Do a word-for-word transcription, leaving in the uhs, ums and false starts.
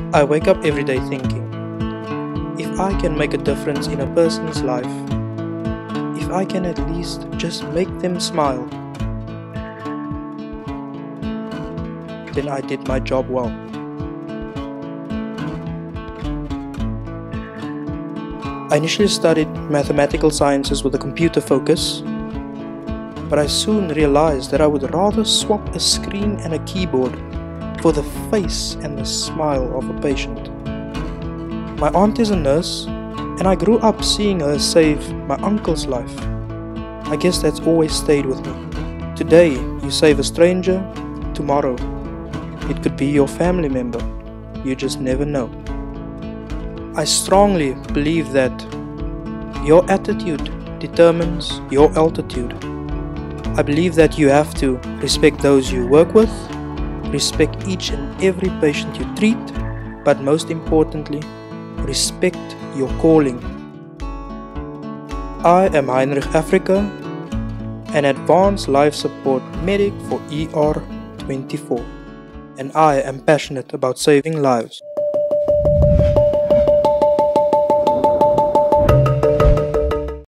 I wake up every day thinking, if I can make a difference in a person's life, if I can at least just make them smile, then I did my job well. I initially studied mathematical sciences with a computer focus, but I soon realized that I would rather swap a screen and a keyboard for the face and the smile of a patient. My aunt is a nurse, and I grew up seeing her save my uncle's life. I guess that's always stayed with me. Today, you save a stranger, tomorrow, it could be your family member. You just never know. I strongly believe that your attitude determines your altitude. I believe that you have to respect those you work with, respect each and every patient you treat, but most importantly, respect your calling. I am Heinrich Africa, an advanced life support medic for E R twenty-four, and I am passionate about saving lives.